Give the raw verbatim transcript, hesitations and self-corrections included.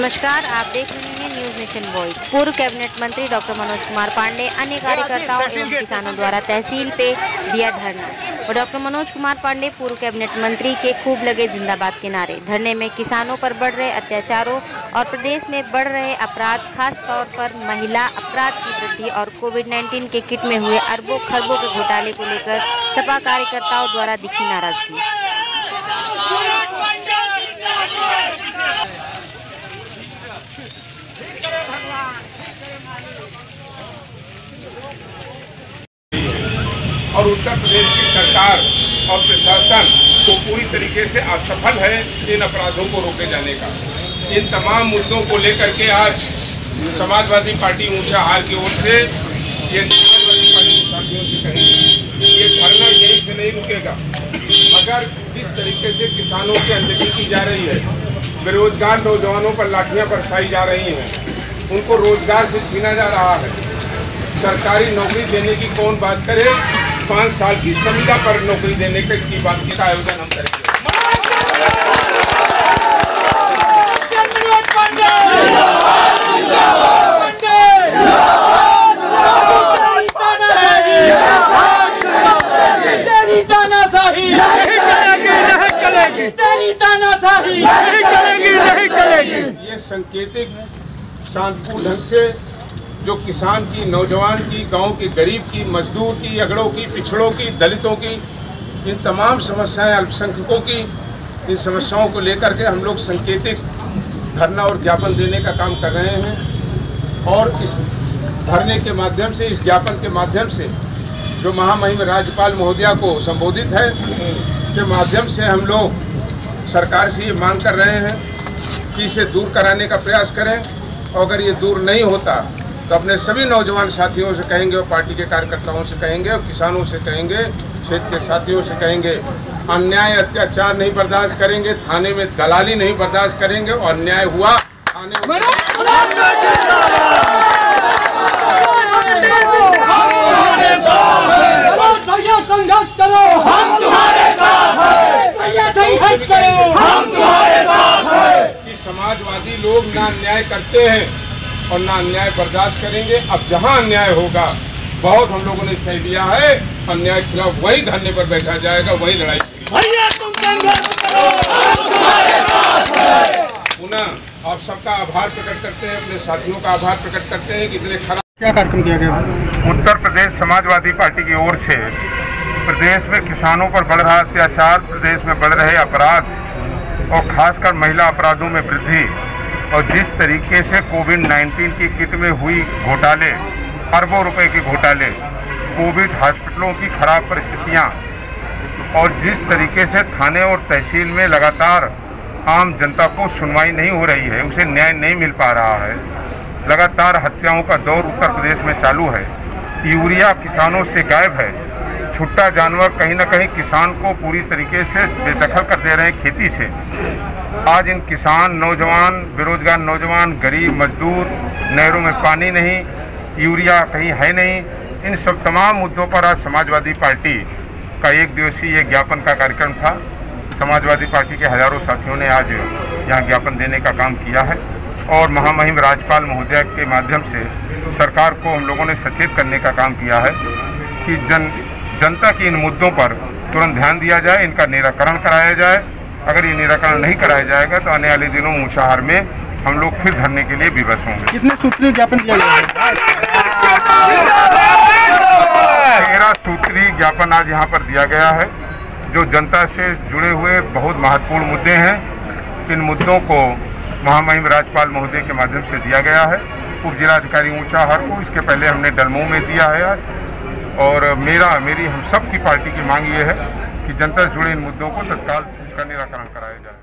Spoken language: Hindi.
नमस्कार, आप देख रहे हैं न्यूज नेशन वॉइस। पूर्व कैबिनेट मंत्री डॉक्टर मनोज कुमार पांडे अन्य कार्यकर्ताओं एवं किसानों द्वारा तहसील पे दिया धरना। और डॉक्टर मनोज कुमार पांडे पूर्व कैबिनेट मंत्री के खूब लगे जिंदाबाद के नारे। धरने में किसानों पर बढ़ रहे अत्याचारों और प्रदेश में बढ़ रहे अपराध, खास तौर पर महिला अपराध की वृद्धि और कोविड नाइन्टीन के किट में हुए अरबों खरबों के घोटाले को लेकर सपा कार्यकर्ताओं द्वारा दिखी नाराजगी। और उत्तर प्रदेश की सरकार और प्रशासन को पूरी तरीके से असफल है इन अपराधों को रोके जाने का। इन तमाम मुद्दों को लेकर के आज समाजवादी पार्टी ऊंचा हार की ओर से ये समाजवादी पार्टी के साथियों से कहेंगे ये धरना यहीं से नहीं रुकेगा। अगर जिस तरीके से किसानों की अनदेखी की जा रही है, बेरोजगार नौजवानों पर लाठियां बरसाई जा रही हैं, उनको रोजगार से छीना जा रहा है, सरकारी नौकरी देने की कौन बात करे, पाँच साल की संविदा पर नौकरी देने की बात का आयोजन हम करेंगे। ये सांकेतिक शांतिपूर्ण ढंग से जो किसान की, नौजवान की, गांव की, गरीब की, मजदूर की, अगड़ों की, पिछड़ों की, दलितों की, इन तमाम समस्याएं, अल्पसंख्यकों की, इन समस्याओं को लेकर के हम लोग सांकेतिक धरना और ज्ञापन देने का काम कर रहे हैं। और इस धरने के माध्यम से, इस ज्ञापन के माध्यम से जो महामहिम राज्यपाल महोदया को संबोधित है के माध्यम से हम लोग सरकार से ये मांग कर रहे हैं कि इसे दूर कराने का प्रयास करें। और अगर ये दूर नहीं होता तो अपने सभी नौजवान साथियों से कहेंगे और पार्टी के कार्यकर्ताओं से कहेंगे और किसानों से कहेंगे, क्षेत्र के साथियों से कहेंगे, अन्याय अत्याचार नहीं बर्दाश्त करेंगे, थाने में दलाली नहीं बर्दाश्त करेंगे। और अन्याय हुआ थाने में संघर्ष करो, हम तुम्हारे साथ हैं, संघर्ष करो, हम तुम्हारे साथ हैं। कि समाजवादी लोग ना अन्याय करते हैं और ना अन्याय बर्दाश्त करेंगे। अब जहां अन्याय होगा, बहुत हम लोगों ने सही दिया है, अन्याय के खिलाफ वही धरने पर बैठा जाएगा, वही लड़ाई भैया तुम संघर्ष करो, हम तुम्हारे साथ हैं। पुनः आप सबका आभार प्रकट करते हैं, अपने साथियों का आभार प्रकट करते हैं कि इतने खराब क्या कार्यक्रम किया गया। उत्तर प्रदेश समाजवादी पार्टी की ओर से प्रदेश में किसानों पर बढ़ रहा अत्याचार, प्रदेश में बढ़ रहे अपराध और खासकर महिला अपराधों में वृद्धि और जिस तरीके से कोविड नाइन्टीन की किट में हुई घोटाले, अरबों रुपए के घोटाले, कोविड हॉस्पिटलों की खराब परिस्थितियां और जिस तरीके से थाने और तहसील में लगातार आम जनता को सुनवाई नहीं हो रही है, उसे न्याय नहीं मिल पा रहा है, लगातार हत्याओं का दौर उत्तर प्रदेश में चालू है, यूरिया किसानों से गायब है, छुट्टा जानवर कहीं ना कहीं किसान को पूरी तरीके से बेदखल कर दे रहे हैं खेती से। आज इन किसान, नौजवान, बेरोजगार नौजवान, गरीब, मजदूर, नहरों में पानी नहीं, यूरिया कहीं है नहीं, इन सब तमाम मुद्दों पर आज समाजवादी पार्टी का एक दिवसीय ज्ञापन का कार्यक्रम था। समाजवादी पार्टी के हजारों साथियों ने आज यहाँ ज्ञापन देने का काम किया है और महामहिम राज्यपाल महोदया के माध्यम से सरकार को हम लोगों ने सचेत करने का काम किया है कि जन जनता की इन मुद्दों पर तुरंत ध्यान दिया जाए, इनका निराकरण कराया जाए। अगर ये निराकरण नहीं कराया जाएगा तो आने वाले दिनों ऊंचाहार में हम लोग फिर धरने के लिए विवश होंगे। कितने सूत्रीय ज्ञापन दिया गया? तेरह सूत्रीय ज्ञापन आज यहाँ पर दिया गया है, जो जनता से जुड़े हुए बहुत महत्वपूर्ण मुद्दे हैं। इन मुद्दों को महामहिम राज्यपाल महोदय के माध्यम से दिया गया है। उप जिलाधिकारी ऊंचाहार को इसके पहले हमने डलमऊ में दिया है आज। और मेरा मेरी हम सब की पार्टी की मांग ये है कि जनता से जुड़े इन मुद्दों को तत्काल इसका निराकरण कराया जाए।